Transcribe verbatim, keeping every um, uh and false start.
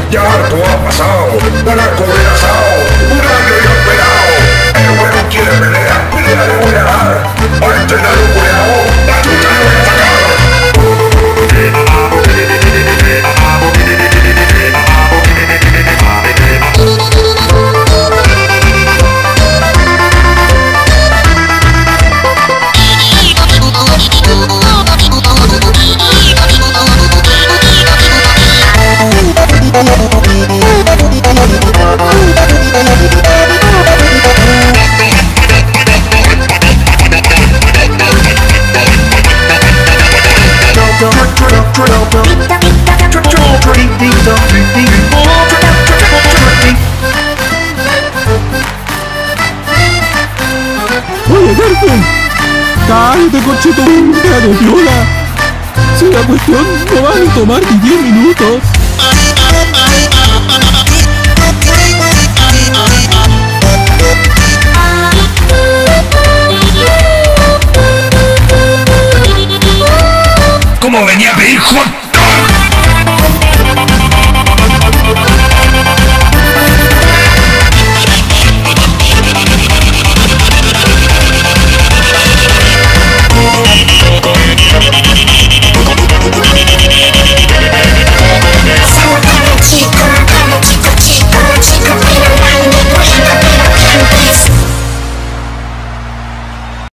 Ya harto ha pasado, van a comer asado, un año y esperado. El bueno quiere pelea, pelea le voy a dar. A este nano cuidado, la chucha le voy a sacar. Oye, Carmen, cállate, conchito, de viola. Si la cuestión no va a tomar ni diez minutos. ¿Cómo venía a pedir hot